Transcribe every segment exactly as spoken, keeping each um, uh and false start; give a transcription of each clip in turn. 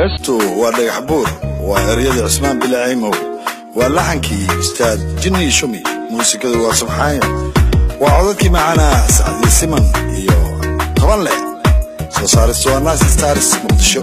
heestu waa dhagax buur waa eryada Cismaan Bilaaimo waa laxankii Ustaad Jinni Shumi muusikadu waa subxaan waa codadkii macana Saadi Siman iyo qaban leh soo saaristu waa Naas Stars Muqdisho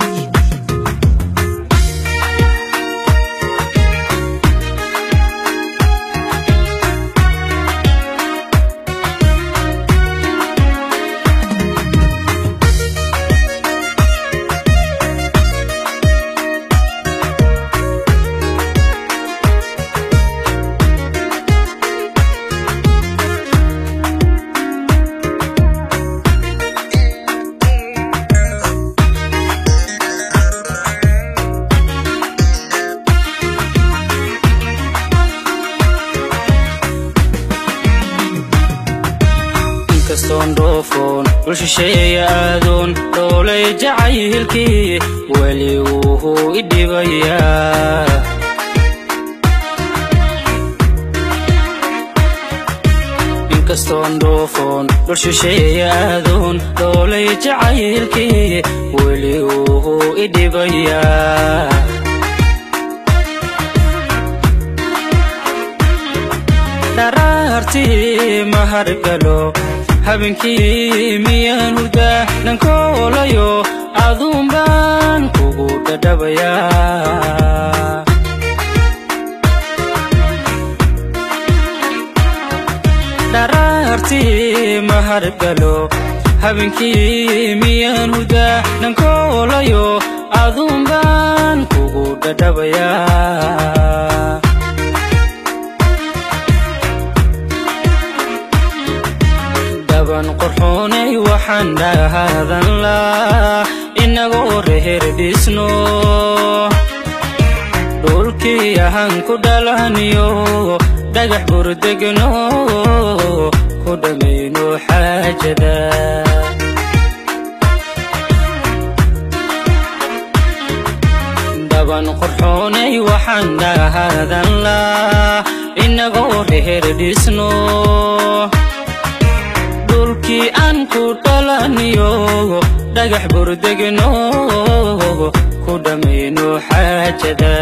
كستوندوفون والشيء أذون دولي جعيلكي وليوه إدبيا كستوندوفون والشيء أذون دولي جعيلكي وليوه إدبيا درارتي مهرقلو habeenkii miyaan hurdaa dhankoolayo aduun baan kugu dhadhabayaa dharaartii mahargalo habeenkii miyaan hurdaa dhankoolayo aduun baan kugu dhadhabayaa ban qurxoonay waxaan dhahaadan laa inagoo reer dhisno dhulkii ahaan ku dhalaniyo dhagax burdegno ku dhamayno xaajada daban qurxoonay waxaan dhahaadan laa inagoo reer dhisno dhulki aan ku dhalaniyo dhagax burdegno ku dhamayno xaajada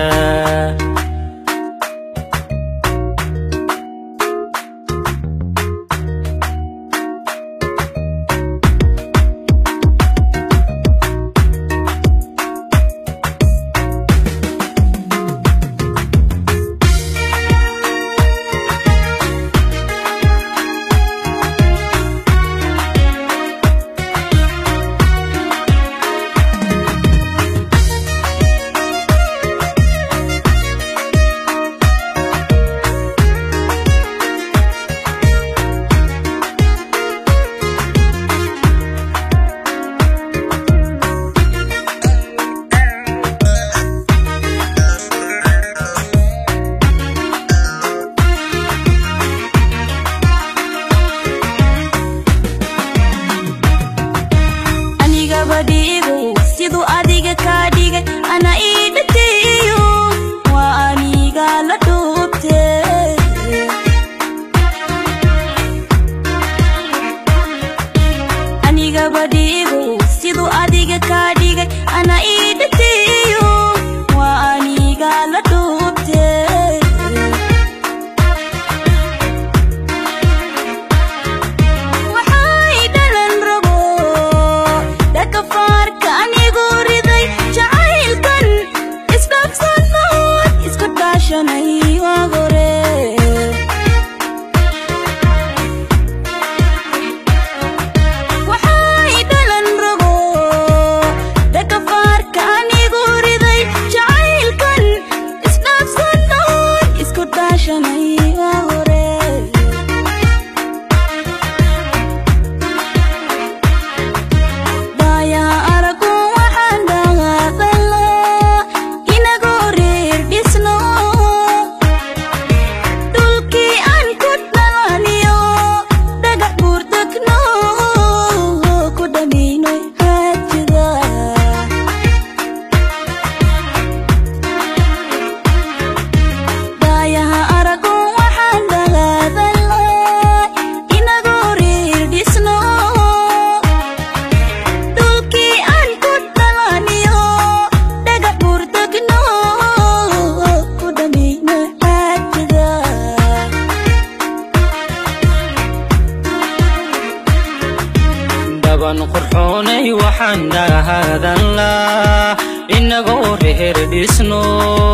waxaan dhahadan laa inagoo reer dhisno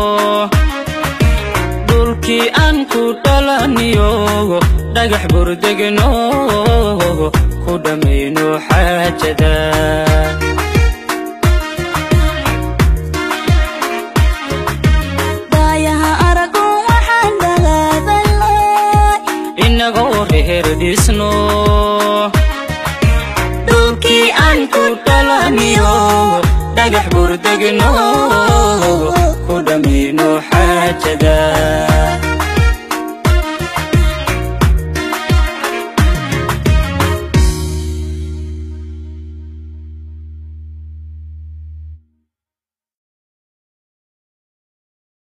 dhulkii aan ku dhalaniyo dhagax burdegno ku dhamayno xaajada inagoo reer dhisno dhulkii aan ku dhalaniyo dhagax burdegno ku dhamayno xaajada